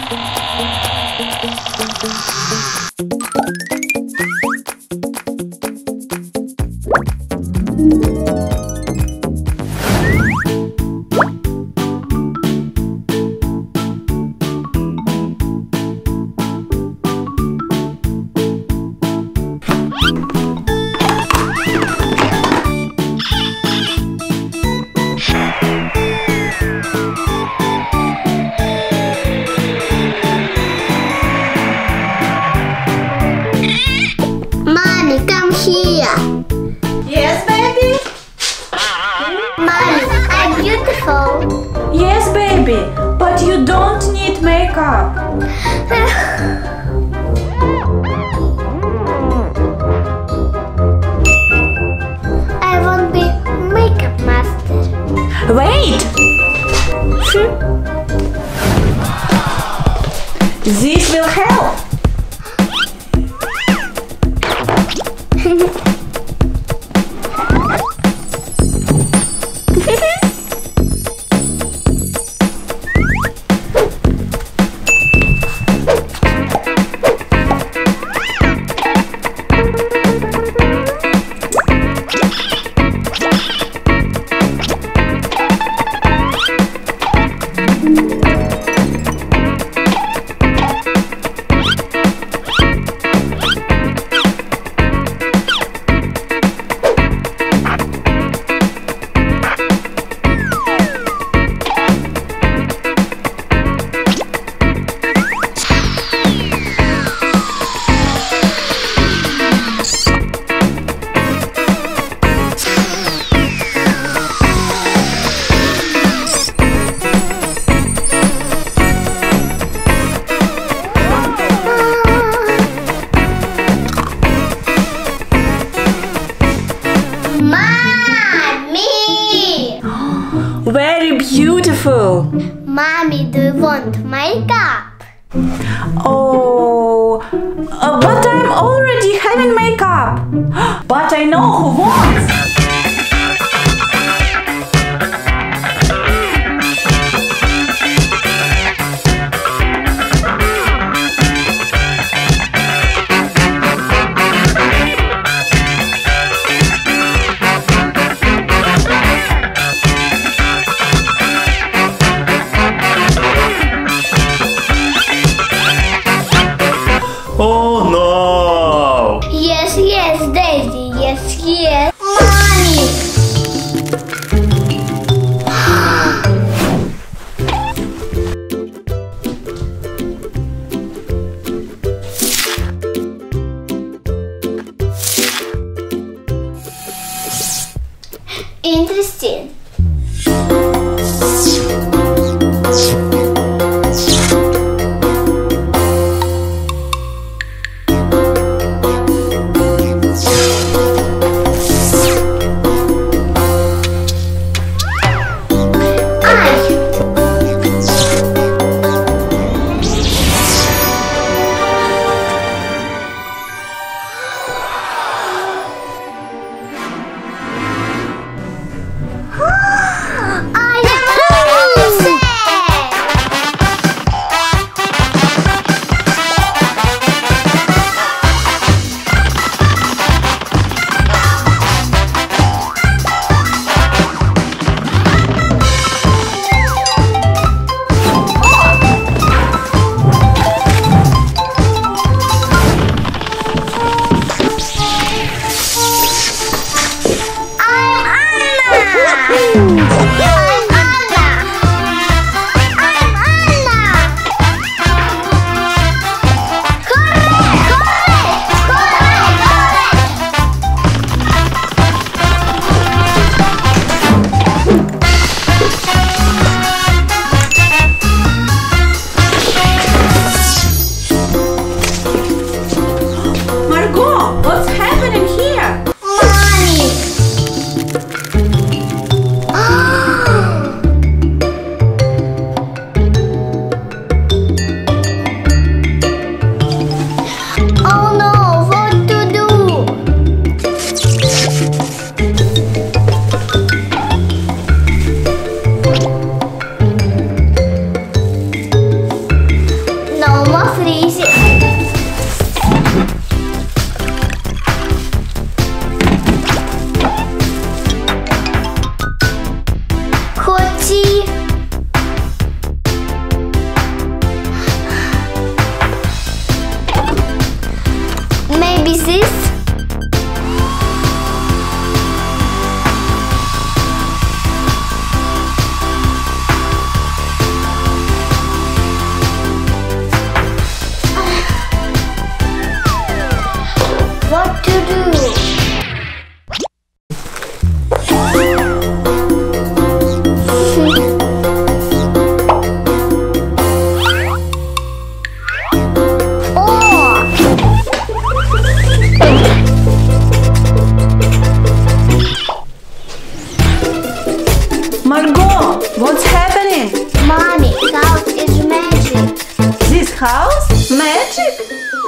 Mommy, come here. Yes, baby? Mommy, I'm beautiful. Yes, baby, but you don't need makeup. I won't be makeup master. Wait! This will help. Mommy! Very beautiful. Mommy, do you want makeup? Oh, but I'm already having makeup. But I know who wants. Oh no! Yes, yes, Daisy. Yes, yes. Mommy! Interesting. magic?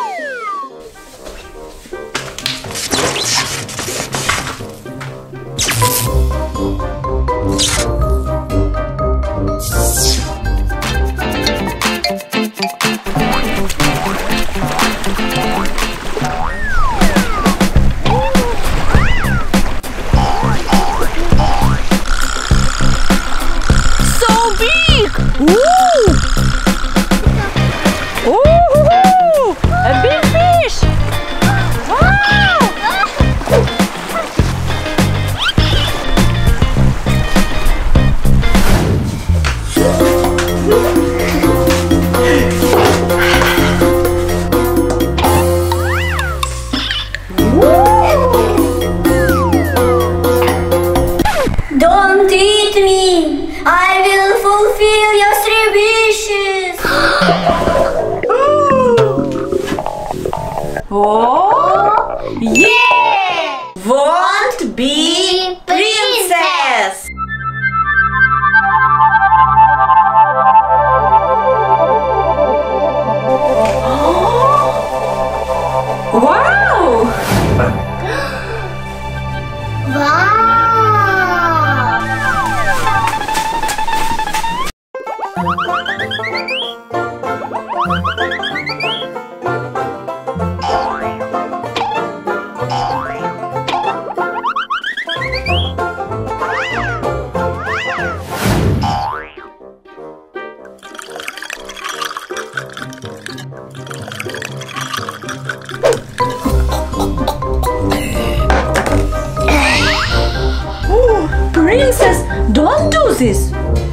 Don't eat me! I will fulfill your 3 wishes! Oh, yeah! Won't be princess! Wow! Wow! Princess, don't do this!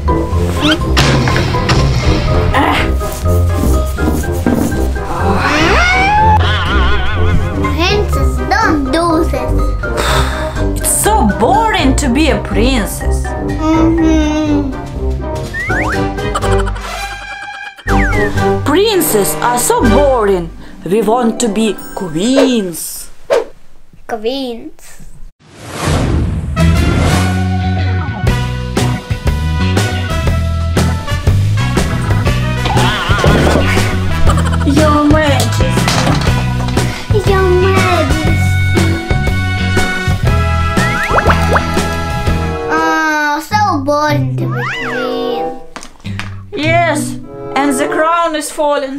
Princess, don't do this! It's so boring to be a princess. Princes are so boring. We want to be queens. Queens. Your Majesty. Your Majesty. Oh, so boring to be queen. Yes, and the crown is falling.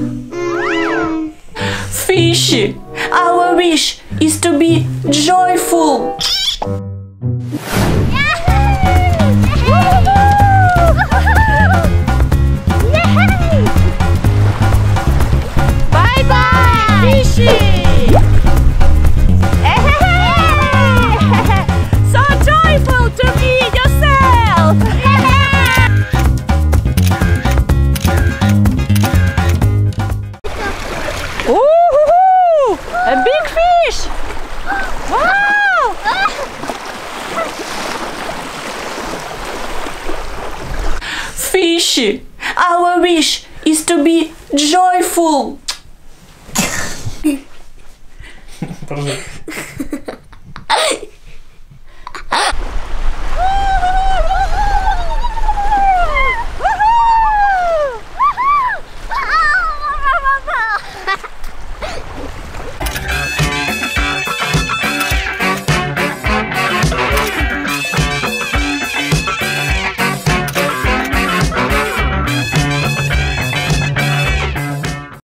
Fishy, our wish is to be joyful. Bye-bye, Fishy! So joyful to meet yourself! Ooh, a big fish! Wow! Fishy, our wish is to be joyful.